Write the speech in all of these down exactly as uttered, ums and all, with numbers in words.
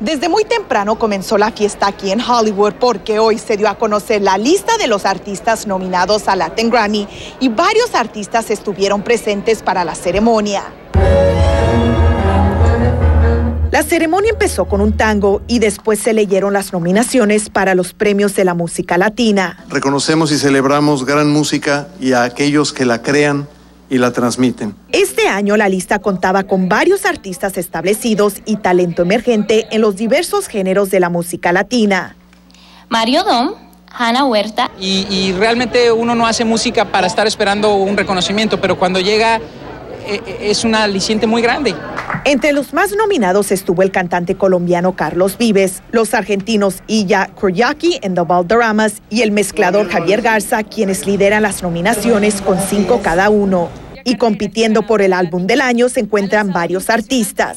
Desde muy temprano comenzó la fiesta aquí en Hollywood porque hoy se dio a conocer la lista de los artistas nominados al Latin Grammy y varios artistas estuvieron presentes para la ceremonia. La ceremonia empezó con un tango y después se leyeron las nominaciones para los premios de la música latina. Reconocemos y celebramos gran música y a aquellos que la crean y la transmiten. Este año la lista contaba con varios artistas establecidos y talento emergente en los diversos géneros de la música latina. Mario Dom, Hannah Huerta. Y, y realmente uno no hace música para estar esperando un reconocimiento, pero cuando llega eh, es un aliciente muy grande. Entre los más nominados estuvo el cantante colombiano Carlos Vives, los argentinos Illa Kurjaki en The Valderramas y el mezclador Javier Garza, quienes lideran las nominaciones con cinco cada uno. Y compitiendo por el álbum del año se encuentran varios artistas.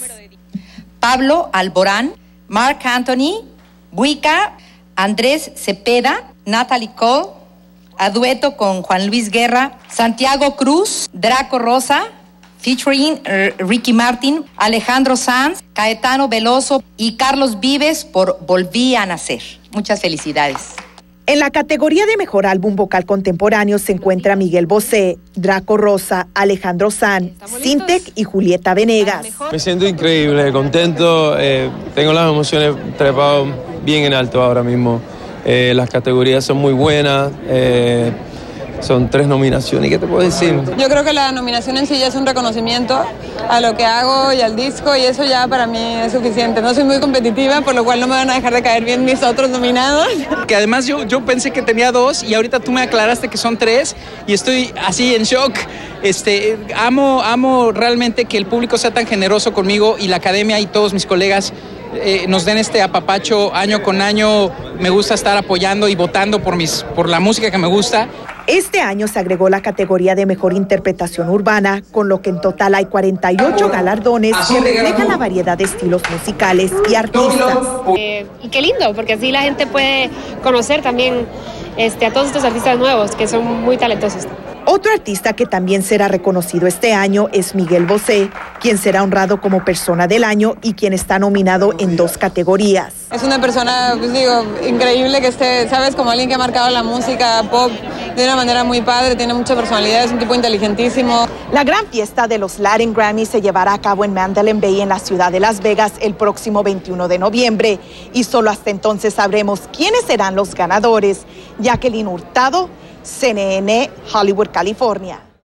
Pablo Alborán, Marc Anthony, Buica, Andrés Cepeda, Natalie Cole, a dueto con Juan Luis Guerra, Santiago Cruz, Draco Rosa, featuring Ricky Martin, Alejandro Sanz, Caetano Veloso y Carlos Vives por Volví a Nacer. Muchas felicidades. En la categoría de Mejor Álbum Vocal Contemporáneo se encuentra Miguel Bosé, Draco Rosa, Alejandro Sanz, Sintec y Julieta Venegas. Me siento increíble, contento, eh, tengo las emociones trepadas bien en alto ahora mismo. Eh, las categorías son muy buenas. Eh, Son tres nominaciones. ¿Qué te puedo decir? Yo creo que la nominación en sí ya es un reconocimiento a lo que hago y al disco, y eso ya para mí es suficiente. No soy muy competitiva, por lo cual no me van a dejar de caer bien mis otros nominados. Que además yo, yo pensé que tenía dos y ahorita tú me aclaraste que son tres y estoy así en shock. Este, amo, amo realmente que el público sea tan generoso conmigo y la academia y todos mis colegas eh, nos den este apapacho año con año. Me gusta estar apoyando y votando por, mis, por la música que me gusta. Este año se agregó la categoría de Mejor Interpretación Urbana, con lo que en total hay cuarenta y ocho galardones que reflejan la variedad de estilos musicales y artistas. Eh, y qué lindo, porque así la gente puede conocer también este, a todos estos artistas nuevos que son muy talentosos. Otro artista que también será reconocido este año es Miguel Bosé, quien será honrado como Persona del Año y quien está nominado en dos categorías. Es una persona, pues digo, increíble que esté, sabes, como alguien que ha marcado la música pop de una manera muy padre, tiene mucha personalidad, es un tipo inteligentísimo. La gran fiesta de los Latin Grammy se llevará a cabo en Mandalay Bay, en la ciudad de Las Vegas, el próximo veintiuno de noviembre. Y solo hasta entonces sabremos quiénes serán los ganadores. Jacqueline Hurtado, C N N, Hollywood, California.